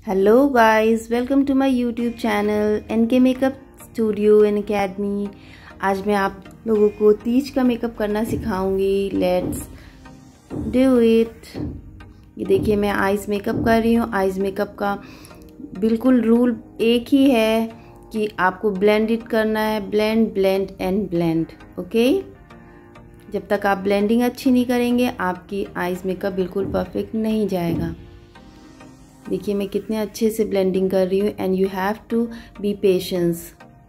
Hello guys, welcome to my YouTube channel NK makeup studio and academy. आज मैं आप लोगों को तीज का मेकअप करना सिखाऊंगी। Let's do it. ये देखिए, मैं आइज मेकअप कर रही हूँ। आइज मेकअप का बिल्कुल रूल एक ही है कि आपको ब्लेंड इट करना है। Blend blend and blend. Okay, जब तक आप ब्लेंडिंग अच्छी नहीं करेंगे आपकी आइज मेकअप बिल्कुल परफेक्ट नहीं जाएगा। देखिए मैं कितने अच्छे से ब्लेंडिंग कर रही हूँ and you have to be patience.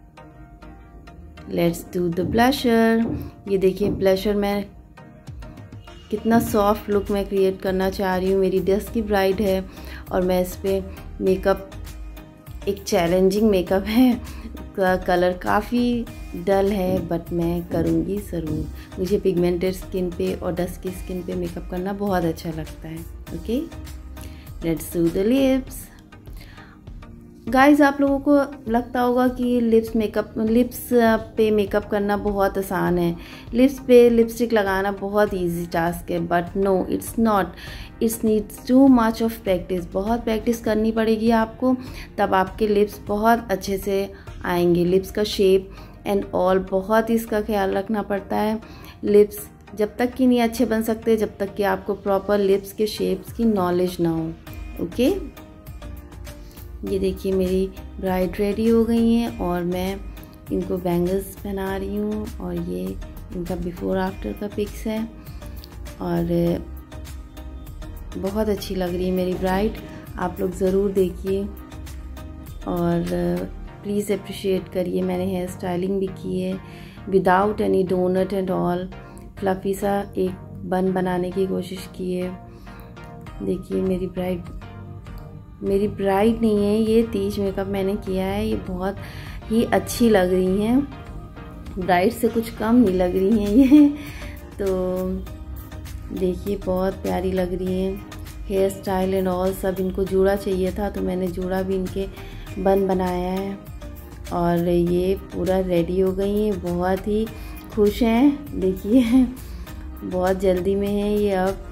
Let's do the blusher. ये देखिए ब्लशर मैं कितना सॉफ्ट लुक मैं क्रिएट करना चाह रही हूँ। मेरी डस्की ब्राइड है और मैं इस पर मेकअप एक चैलेंजिंग मेकअप है। कलर काफ़ी डल है बट मैं करूँगी ज़रूर। मुझे पिगमेंटेड स्किन पे और डस्की स्किन पे मेकअप करना बहुत अच्छा लगता है। Okay, let's do the lips. Guys, आप लोगों को लगता होगा कि लिप्स पे मेकअप करना बहुत आसान है। लिप्स पे लिपस्टिक लगाना बहुत इजी टास्क है, but no it's not. It's needs too much of practice. बहुत प्रैक्टिस करनी पड़ेगी आपको, तब आपके लिप्स बहुत अच्छे से आएंगे। लिप्स का शेप एंड ऑल बहुत ही इसका ख्याल रखना पड़ता है। लिप्स जब तक कि नहीं अच्छे बन सकते जब तक कि आपको प्रॉपर लिप्स के शेप्स की नॉलेज ना हो। ओके, ये देखिए मेरी ब्राइड रेडी हो गई हैं और मैं इनको बैंगल्स पहना रही हूँ और ये इनका बिफोर आफ्टर का पिक्स है और बहुत अच्छी लग रही है मेरी ब्राइड। आप लोग ज़रूर देखिए और प्लीज़ अप्रिशिएट करिए। मैंने हेयर स्टाइलिंग भी की है without any donut and all. Fluffy सा एक बन बनाने की कोशिश की है। देखिए मेरी ब्राइड नहीं है, ये तीज मेकअप मैंने किया है। ये बहुत ही अच्छी लग रही हैं, ब्राइड से कुछ कम नहीं लग रही हैं ये। तो देखिए बहुत प्यारी लग रही हैं। हेयर स्टाइल एंड ऑल सब। इनको जूड़ा चाहिए था तो मैंने जूड़ा भी इनके बन बनाया है और ये पूरा रेडी हो गई हैं। बहुत ही खुश हैं। देखिए बहुत जल्दी में है ये। अब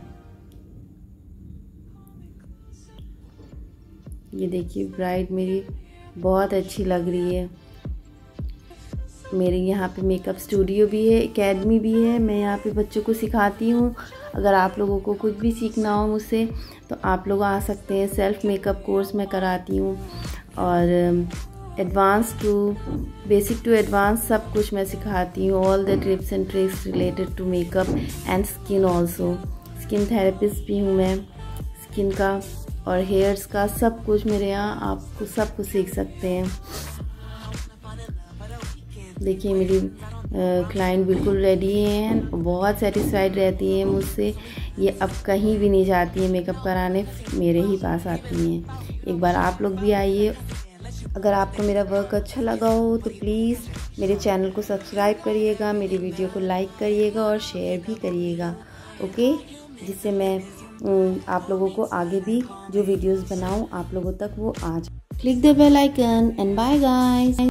ये देखिए ब्राइड मेरी बहुत अच्छी लग रही है। मेरे यहाँ पे मेकअप स्टूडियो भी है, एकेडमी भी है। मैं यहाँ पे बच्चों को सिखाती हूँ। अगर आप लोगों को कुछ भी सीखना हो मुझसे तो आप लोग आ सकते हैं। सेल्फ मेकअप कोर्स मैं कराती हूँ और advance to basic to advance सब कुछ मैं सिखाती हूँ। All the tips and tricks related to makeup and skin also. Skin therapist भी हूँ मैं। स्किन का और हेयर्स का सब कुछ मेरे यहाँ आपको सब कुछ सीख सकते हैं। देखिए मेरी क्लाइंट बिल्कुल रेडी हैं, बहुत सेटिस्फाइड रहती हैं मुझसे। ये अब कहीं भी नहीं जाती हैं मेकअप कराने, मेरे ही पास आती हैं। एक बार आप लोग भी आइए। अगर आपको मेरा वर्क अच्छा लगा हो तो प्लीज़ मेरे चैनल को सब्सक्राइब करिएगा, मेरी वीडियो को लाइक करिएगा और शेयर भी करिएगा। ओके, जिससे मैं आप लोगों को आगे भी जो वीडियोस बनाऊं आप लोगों तक वो आ जाए। Click the bell icon and bye guys.